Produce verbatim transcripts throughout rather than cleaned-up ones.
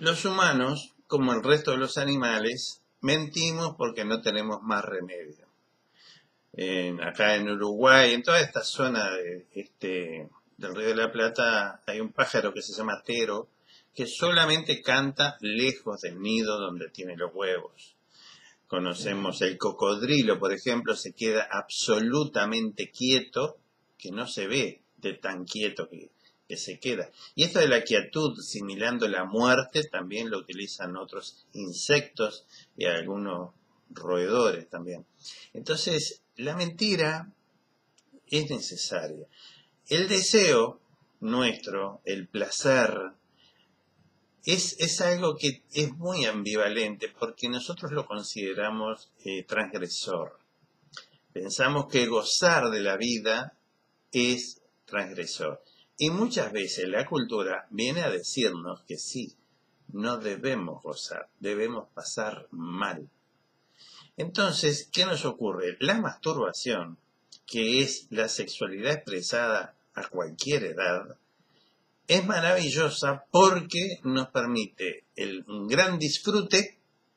Los humanos, como el resto de los animales, mentimos porque no tenemos más remedio. En, acá en Uruguay, en toda esta zona de, este, del Río de la Plata, hay un pájaro que se llama tero, que solamente canta lejos del nido donde tiene los huevos. Conocemos el cocodrilo, por ejemplo, se queda absolutamente quieto, que no se ve de tan quieto que, que se queda. Y esto de la quietud, similando la muerte, también lo utilizan otros insectos y algunos roedores también. Entonces, la mentira es necesaria. El deseo nuestro, el placer, es, es algo que es muy ambivalente porque nosotros lo consideramos eh, transgresor. Pensamos que gozar de la vida es transgresor. Y muchas veces la cultura viene a decirnos que sí, no debemos gozar, debemos pasar mal. Entonces, ¿qué nos ocurre? La masturbación, que es la sexualidad expresada a cualquier edad, es maravillosa porque nos permite el, un gran disfrute,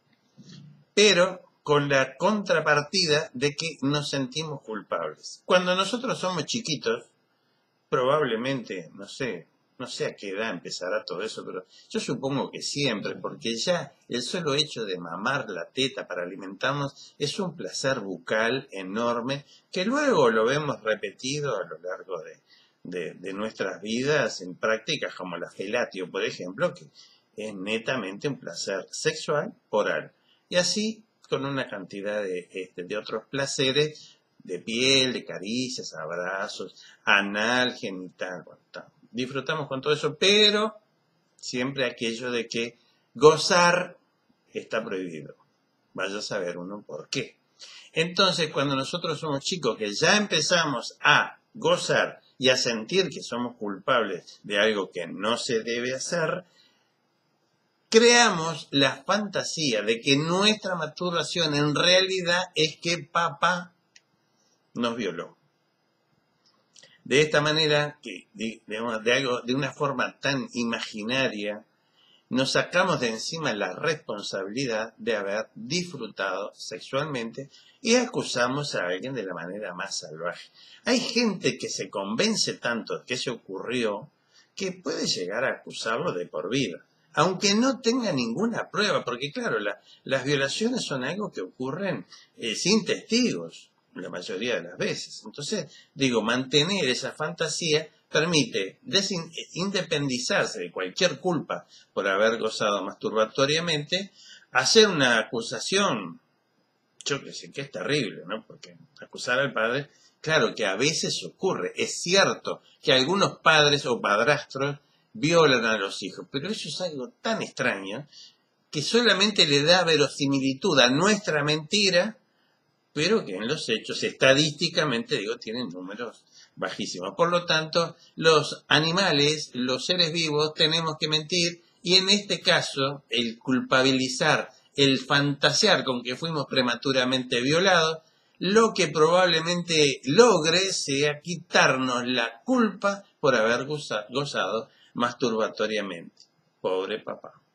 pero con la contrapartida de que nos sentimos culpables. Cuando nosotros somos chiquitos, probablemente, no sé, no sé a qué edad empezará todo eso, pero yo supongo que siempre, porque ya el solo hecho de mamar la teta para alimentarnos es un placer bucal enorme, que luego lo vemos repetido a lo largo de, de, de nuestras vidas en prácticas como la felatio, por ejemplo, que es netamente un placer sexual oral. Y así con una cantidad de, este, de otros placeres de piel, de caricias, abrazos, anal, genital. Bueno, disfrutamos con todo eso, pero siempre aquello de que gozar está prohibido. Vaya a saber uno por qué. Entonces, cuando nosotros somos chicos, que ya empezamos a gozar y a sentir que somos culpables de algo que no se debe hacer, creamos la fantasía de que nuestra masturbación en realidad es que papá nos violó. De esta manera, que de, de, de, algo, de una forma tan imaginaria, nos sacamos de encima la responsabilidad de haber disfrutado sexualmente y acusamos a alguien de la manera más salvaje. Hay gente que se convence tanto de que eso ocurrió que puede llegar a acusarlo de por vida, aunque no tenga ninguna prueba, porque claro, la, las violaciones son algo que ocurren eh, sin testigos la mayoría de las veces. Entonces, digo, mantener esa fantasía permite independizarse de cualquier culpa por haber gozado masturbatoriamente, hacer una acusación, yo que sé que es terrible, ¿no? Porque acusar al padre, claro que a veces ocurre, es cierto que algunos padres o padrastros violan a los hijos, pero eso es algo tan extraño que solamente le da verosimilitud a nuestra mentira, pero que en los hechos, estadísticamente, digo, tienen números bajísimos. Por lo tanto, los animales, los seres vivos, tenemos que mentir, y en este caso, el culpabilizar, el fantasear con que fuimos prematuramente violados, lo que probablemente logre sea quitarnos la culpa por haber gozado masturbatoriamente. Pobre papá.